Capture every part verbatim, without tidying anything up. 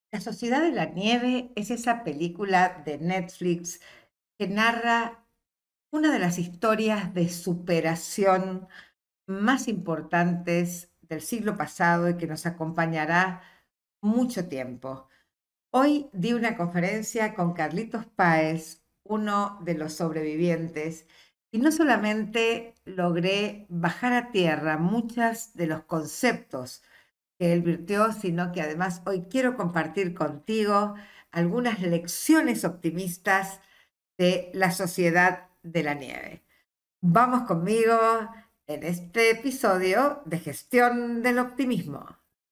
La Sociedad de la Nieve es esa película de Netflix que narra una de las historias de superación más importantes del siglo pasado y que nos acompañará mucho tiempo. Hoy di una conferencia con Carlitos Páez, uno de los sobrevivientes, y no solamente logré bajar a tierra muchos de los conceptos que él virtió, sino que además hoy quiero compartir contigo algunas lecciones optimistas de la Sociedad de la Nieve. Vamos conmigo en este episodio de Gestión del Optimismo.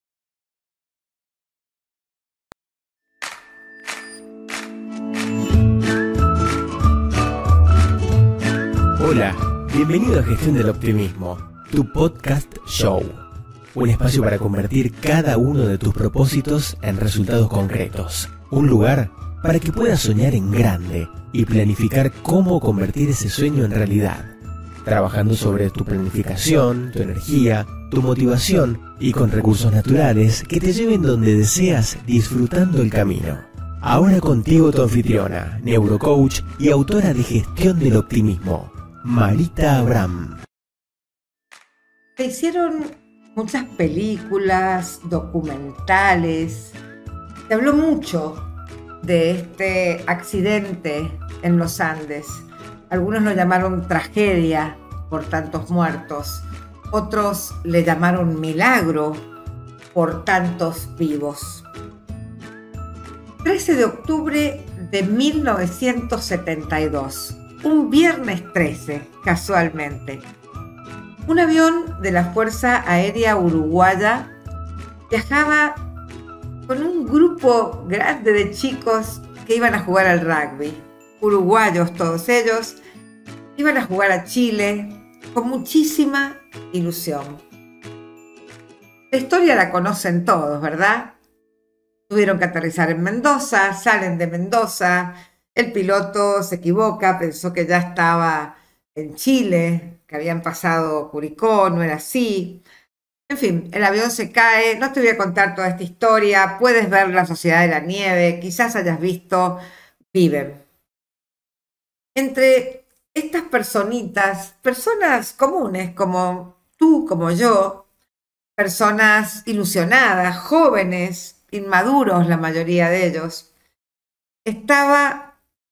Hola, bienvenido a Gestión del Optimismo, tu podcast show. Un espacio para convertir cada uno de tus propósitos en resultados concretos. Un lugar para que puedas soñar en grande y planificar cómo convertir ese sueño en realidad. Trabajando sobre tu planificación, tu energía, tu motivación y con recursos naturales que te lleven donde deseas disfrutando el camino. Ahora contigo tu anfitriona, neurocoach y autora de Gestión del Optimismo, Marita Abraham. Se hicieron muchas películas, documentales. Se habló mucho de este accidente en los Andes. Algunos lo llamaron tragedia por tantos muertos. Otros le llamaron milagro por tantos vivos. trece de octubre de mil novecientos setenta y dos. Un viernes trece, casualmente. Un avión de la Fuerza Aérea Uruguaya viajaba con un grupo grande de chicos que iban a jugar al rugby. Uruguayos todos ellos, iban a jugar a Chile con muchísima ilusión. La historia la conocen todos, ¿verdad? Tuvieron que aterrizar en Mendoza, salen de Mendoza. El piloto se equivoca, pensó que ya estaba en Chile, que habían pasado Curicó, no era así. En fin, el avión se cae. No te voy a contar toda esta historia. Puedes ver La Sociedad de la Nieve, quizás hayas visto Viven. Entre estas personitas, personas comunes como tú, como yo, personas ilusionadas, jóvenes, inmaduros la mayoría de ellos, estaba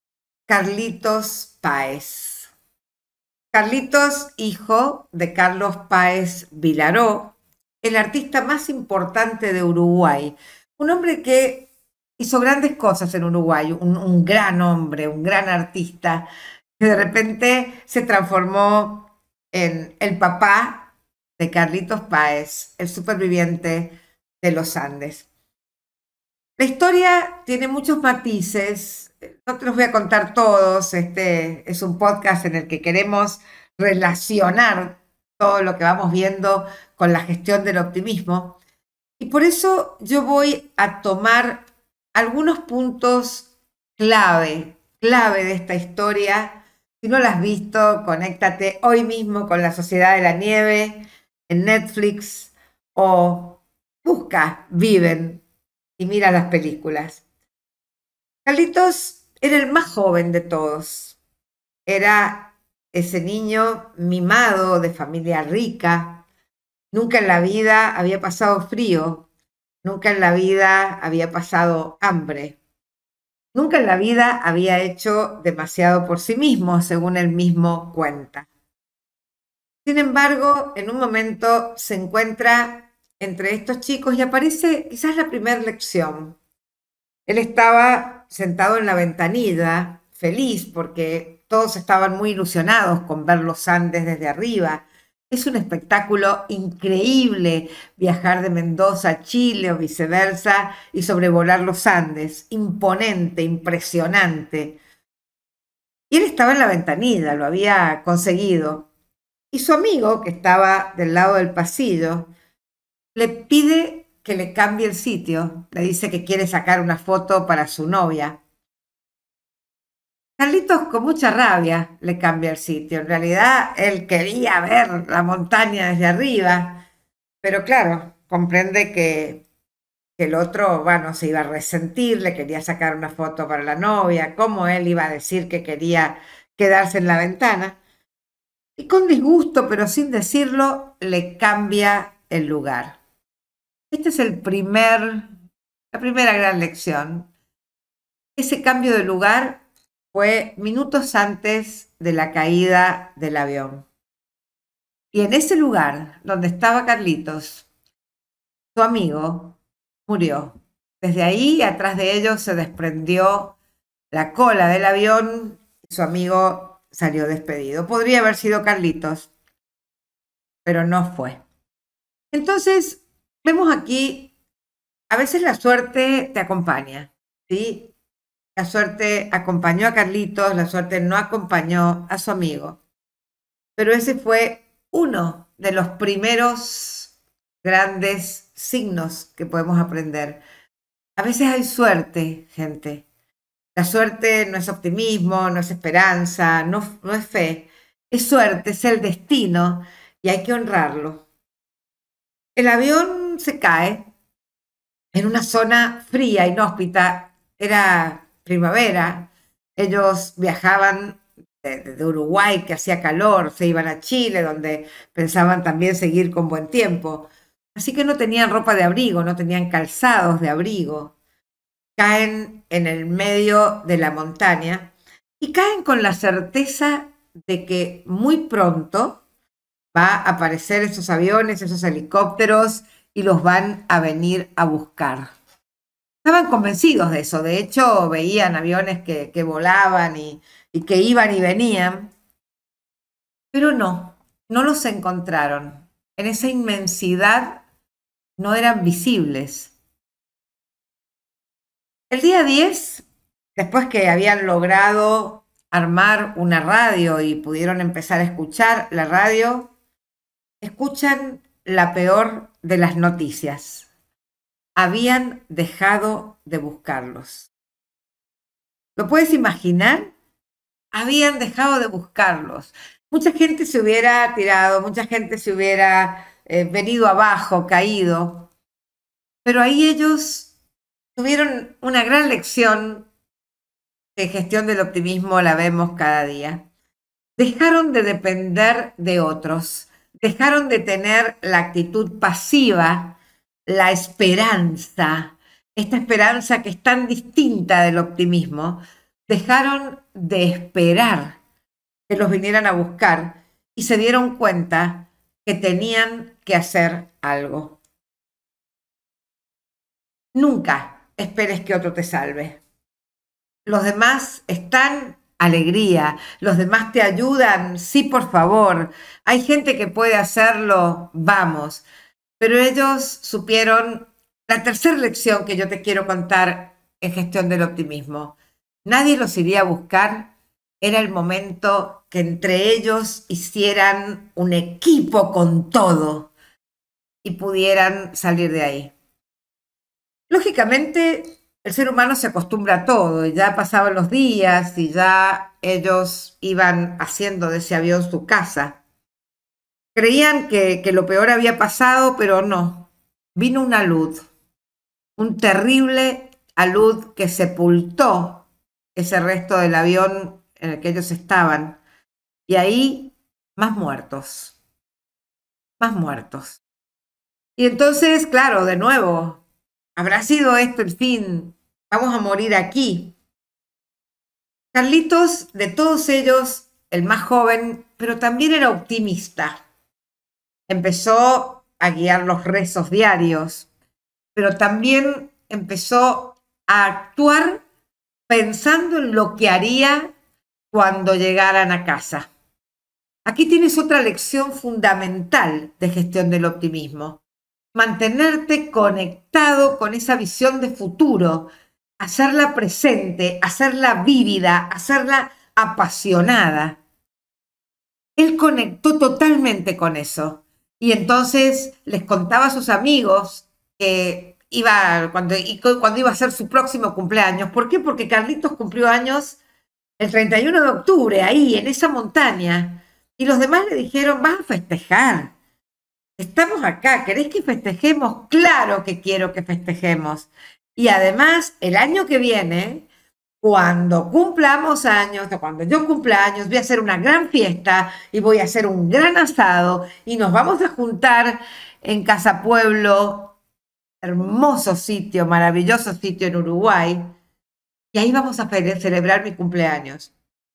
Carlitos Páez. Carlitos, hijo de Carlos Páez Vilaró, el artista más importante de Uruguay. Un hombre que hizo grandes cosas en Uruguay, un, un gran hombre, un gran artista, que de repente se transformó en el papá de Carlitos Páez, el superviviente de los Andes. La historia tiene muchos matices, no te los voy a contar todos, este es un podcast en el que queremos relacionar todo lo que vamos viendo con la gestión del optimismo, y por eso yo voy a tomar algunos puntos clave, clave de esta historia. Si no la has visto, conéctate hoy mismo con La Sociedad de la Nieve en Netflix o busca Viven y mira las películas. Carlitos era el más joven de todos. Era ese niño mimado de familia rica. Nunca en la vida había pasado frío. Nunca en la vida había pasado hambre. Nunca en la vida había hecho demasiado por sí mismo, según él mismo cuenta. Sin embargo, en un momento se encuentra entre estos chicos y aparece quizás la primera lección. Él estaba sentado en la ventanilla, feliz porque todos estaban muy ilusionados con ver los Andes desde arriba. Es un espectáculo increíble viajar de Mendoza a Chile o viceversa y sobrevolar los Andes. Imponente, impresionante. Y él estaba en la ventanilla, lo había conseguido. Y su amigo, que estaba del lado del pasillo, le pide que le cambie el sitio. Le dice que quiere sacar una foto para su novia. Carlitos con mucha rabia le cambia el sitio. En realidad él quería ver la montaña desde arriba, pero claro, comprende que que el otro, bueno, se iba a resentir, le quería sacar una foto para la novia, cómo él iba a decir que quería quedarse en la ventana. Y con disgusto, pero sin decirlo, le cambia el lugar. Este es el primer, la primera gran lección. Ese cambio de lugar fue minutos antes de la caída del avión. Y en ese lugar donde estaba Carlitos, su amigo murió. Desde ahí, atrás de ellos, se desprendió la cola del avión y su amigo salió despedido. Podría haber sido Carlitos, pero no fue. Entonces, vemos aquí, a veces la suerte te acompaña, ¿sí? La suerte acompañó a Carlitos, la suerte no acompañó a su amigo. Pero ese fue uno de los primeros grandes signos que podemos aprender. A veces hay suerte, gente. La suerte no es optimismo, no es esperanza, no, no es fe. Es suerte, es el destino y hay que honrarlo. El avión se cae en una zona fría, inhóspita. Era primavera. Ellos viajaban de, de Uruguay, que hacía calor, se iban a Chile, donde pensaban también seguir con buen tiempo. Así que no tenían ropa de abrigo, no tenían calzados de abrigo. Caen en el medio de la montaña y caen con la certeza de que muy pronto va a aparecer esos aviones, esos helicópteros y los van a venir a buscar. Estaban convencidos de eso, de hecho veían aviones que, que volaban y, y que iban y venían, pero no, no los encontraron. En esa inmensidad no eran visibles. El día diez, después que habían logrado armar una radio y pudieron empezar a escuchar la radio, escuchan la peor de las noticias. Habían dejado de buscarlos. ¿Lo puedes imaginar? Habían dejado de buscarlos. Mucha gente se hubiera tirado, mucha gente se hubiera eh, venido abajo, caído, pero ahí ellos tuvieron una gran lección de gestión del optimismo, la vemos cada día. Dejaron de depender de otros, dejaron de tener la actitud pasiva, la esperanza, esta esperanza que es tan distinta del optimismo, dejaron de esperar que los vinieran a buscar y se dieron cuenta que tenían que hacer algo. Nunca esperes que otro te salve. Los demás están, alegría, los demás te ayudan, sí, por favor. Hay gente que puede hacerlo, vamos. Pero ellos supieron la tercera lección que yo te quiero contar en gestión del optimismo. Nadie los iría a buscar. Era el momento que entre ellos hicieran un equipo con todo y pudieran salir de ahí. Lógicamente, el ser humano se acostumbra a todo, y ya pasaban los días y ya ellos iban haciendo de ese avión su casa. Creían que, que lo peor había pasado, pero no. Vino una alud, un terrible alud que sepultó ese resto del avión en el que ellos estaban. Y ahí, más muertos, más muertos. Y entonces, claro, de nuevo, ¿habrá sido esto el fin? Vamos a morir aquí. Carlitos, de todos ellos, el más joven, pero también era optimista. Empezó a guiar los rezos diarios, pero también empezó a actuar pensando en lo que haría cuando llegaran a casa. Aquí tienes otra lección fundamental de gestión del optimismo. Mantenerte conectado con esa visión de futuro, hacerla presente, hacerla vívida, hacerla apasionada. Él conectó totalmente con eso. Y entonces les contaba a sus amigos que iba, cuando, cuando iba a ser su próximo cumpleaños. ¿Por qué? Porque Carlitos cumplió años el treinta y uno de octubre, ahí, en esa montaña. Y los demás le dijeron, vas a festejar. estamos acá, ¿querés que festejemos? Claro que quiero que festejemos. Y además, el año que viene, cuando cumplamos años, o cuando yo cumpla años, voy a hacer una gran fiesta y voy a hacer un gran asado y nos vamos a juntar en Casa Pueblo, hermoso sitio, maravilloso sitio en Uruguay, y ahí vamos a celebrar mi cumpleaños.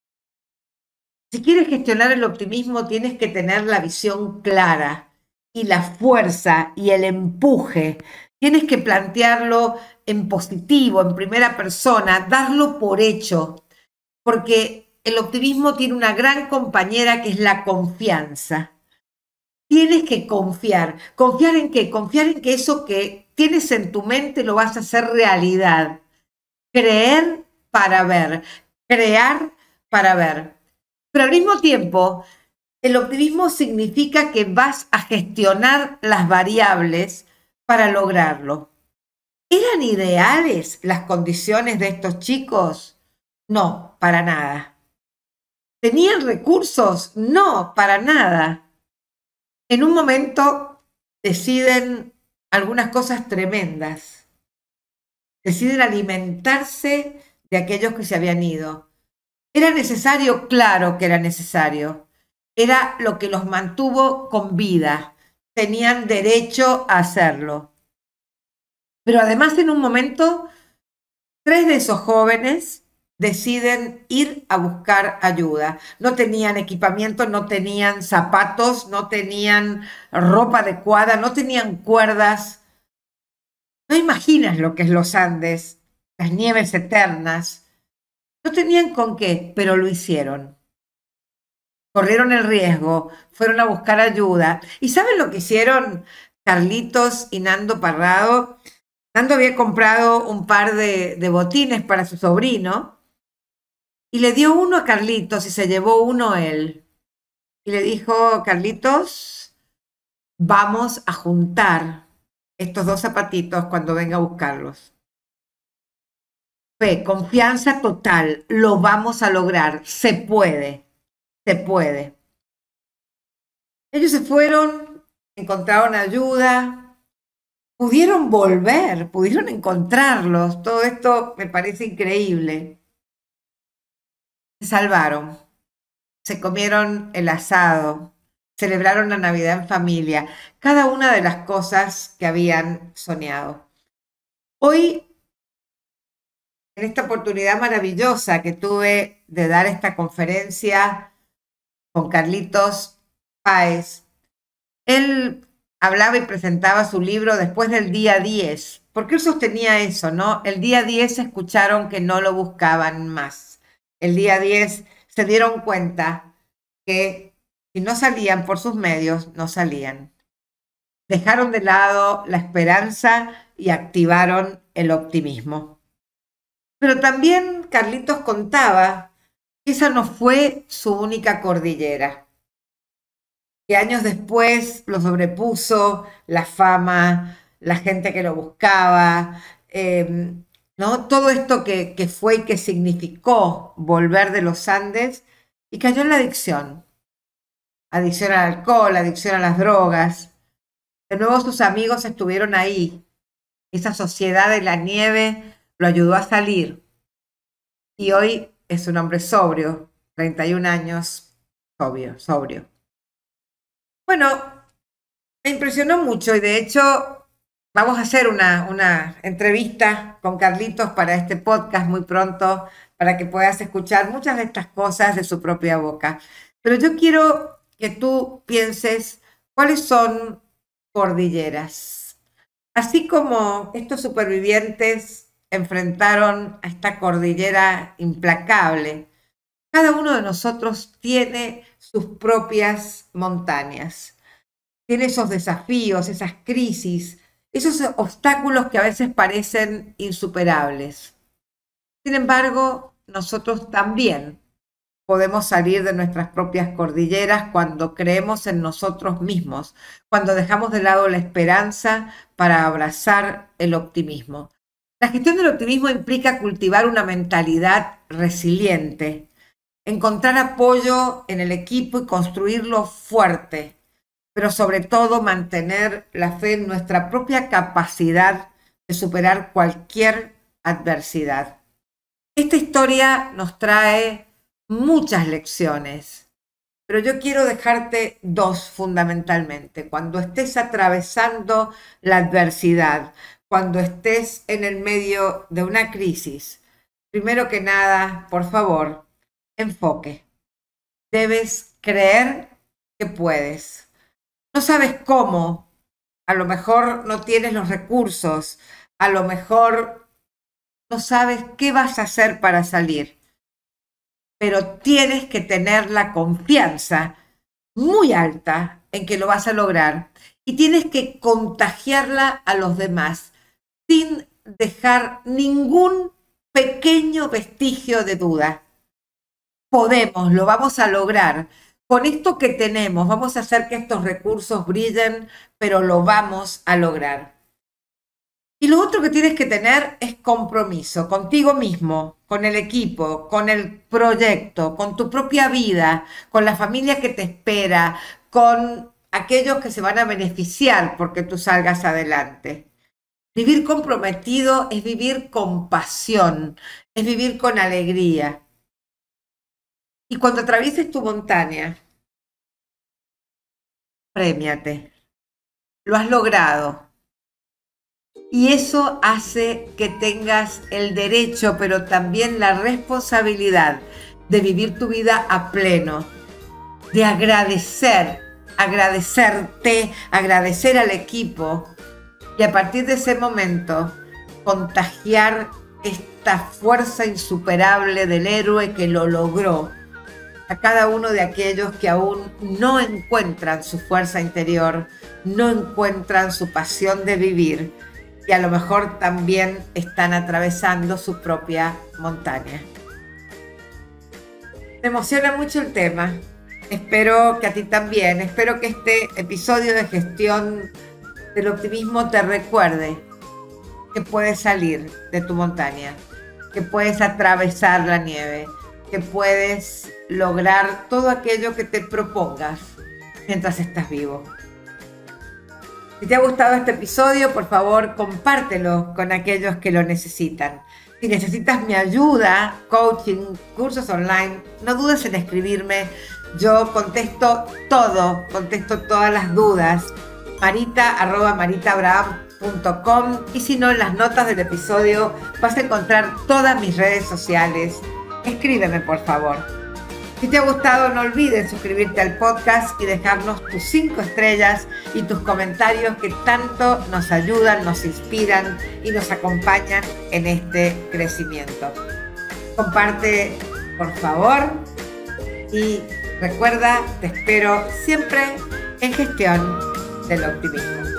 Si quieres gestionar el optimismo, tienes que tener la visión clara y la fuerza y el empuje. Tienes que plantearlo en positivo, en primera persona, darlo por hecho, porque el optimismo tiene una gran compañera que es la confianza. Tienes que confiar. ¿Confiar en qué? Confiar en que eso que tienes en tu mente lo vas a hacer realidad. Creer para ver, crear para ver. Pero al mismo tiempo, el optimismo significa que vas a gestionar las variables para lograrlo. ¿Eran ideales las condiciones de estos chicos? No, para nada. ¿Tenían recursos? No, para nada. En un momento deciden algunas cosas tremendas. Deciden alimentarse de aquellos que se habían ido. ¿Era necesario? Claro que era necesario. Era lo que los mantuvo con vida. Tenían derecho a hacerlo. Pero además, en un momento, tres de esos jóvenes deciden ir a buscar ayuda. No tenían equipamiento, no tenían zapatos, no tenían ropa adecuada, no tenían cuerdas. No imaginas lo que es los Andes, las nieves eternas. No tenían con qué, pero lo hicieron. Corrieron el riesgo, fueron a buscar ayuda. ¿Y saben lo que hicieron Carlitos y Nando Parrado? Nando había comprado un par de, de botines para su sobrino y le dio uno a Carlitos y se llevó uno él. Y le dijo, Carlitos, vamos a juntar estos dos zapatitos cuando venga a buscarlos. Fe, confianza total, lo vamos a lograr, se puede, se puede. Ellos se fueron, encontraron ayuda, pudieron volver, pudieron encontrarlos, todo esto me parece increíble. Se salvaron, se comieron el asado, celebraron la Navidad en familia, cada una de las cosas que habían soñado. Hoy, en esta oportunidad maravillosa que tuve de dar esta conferencia con Carlitos Páez, él hablaba y presentaba su libro después del día diez, porque él sostenía eso, ¿no? El día diez escucharon que no lo buscaban más. El día diez se dieron cuenta que si no salían por sus medios, no salían. Dejaron de lado la esperanza y activaron el optimismo. Pero también Carlitos contaba que esa no fue su única cordillera, que años después lo sobrepuso la fama, la gente que lo buscaba, eh, ¿no? Todo esto que, que fue y que significó volver de los Andes, y cayó en la adicción. Adicción al alcohol, adicción a las drogas. De nuevo sus amigos estuvieron ahí. Esa sociedad de la nieve lo ayudó a salir. Y hoy es un hombre sobrio, treinta y un años, sobrio, sobrio. Bueno, me impresionó mucho y de hecho vamos a hacer una, una entrevista con Carlitos para este podcast muy pronto, para que puedas escuchar muchas de estas cosas de su propia boca. Pero yo quiero que tú pienses cuáles son cordilleras. Así como estos supervivientes enfrentaron a esta cordillera implacable, cada uno de nosotros tiene sus propias montañas, tiene esos desafíos, esas crisis, esos obstáculos que a veces parecen insuperables. Sin embargo, nosotros también podemos salir de nuestras propias cordilleras cuando creemos en nosotros mismos, cuando dejamos de lado la esperanza para abrazar el optimismo. La gestión del optimismo implica cultivar una mentalidad resiliente, encontrar apoyo en el equipo y construirlo fuerte, pero sobre todo mantener la fe en nuestra propia capacidad de superar cualquier adversidad. Esta historia nos trae muchas lecciones, pero yo quiero dejarte dos fundamentalmente. Cuando estés atravesando la adversidad, cuando estés en el medio de una crisis, primero que nada, por favor, enfoque. Debes creer que puedes. No sabes cómo, a lo mejor no tienes los recursos, a lo mejor no sabes qué vas a hacer para salir, pero tienes que tener la confianza muy alta en que lo vas a lograr y tienes que contagiarla a los demás sin dejar ningún pequeño vestigio de duda. Podemos, lo vamos a lograr. Con esto que tenemos, vamos a hacer que estos recursos brillen, pero lo vamos a lograr. Y lo otro que tienes que tener es compromiso contigo mismo, con el equipo, con el proyecto, con tu propia vida, con la familia que te espera, con aquellos que se van a beneficiar porque tú salgas adelante. Vivir comprometido es vivir con pasión, es vivir con alegría. Y cuando atravieses tu montaña, premiate. Lo has logrado. Y eso hace que tengas el derecho, pero también la responsabilidad de vivir tu vida a pleno, de agradecer, agradecerte, agradecer al equipo y a partir de ese momento contagiar esta fuerza insuperable del héroe que lo logró a cada uno de aquellos que aún no encuentran su fuerza interior, no encuentran su pasión de vivir y a lo mejor también están atravesando su propia montaña. Me emociona mucho el tema. Espero que a ti también. Espero que este episodio de Gestión del Optimismo te recuerde que puedes salir de tu montaña, que puedes atravesar la nieve, que puedes lograr todo aquello que te propongas mientras estás vivo. Si te ha gustado este episodio, por favor, compártelo con aquellos que lo necesitan. Si necesitas mi ayuda, coaching, cursos online, no dudes en escribirme. Yo contesto todo, contesto todas las dudas. marita arroba maritabraham punto com y si no, en las notas del episodio vas a encontrar todas mis redes sociales. Escríbeme, por favor. Si te ha gustado, no olvides suscribirte al podcast y dejarnos tus cinco estrellas y tus comentarios que tanto nos ayudan, nos inspiran y nos acompañan en este crecimiento. Comparte, por favor, y recuerda, te espero siempre en Gestión del Optimismo.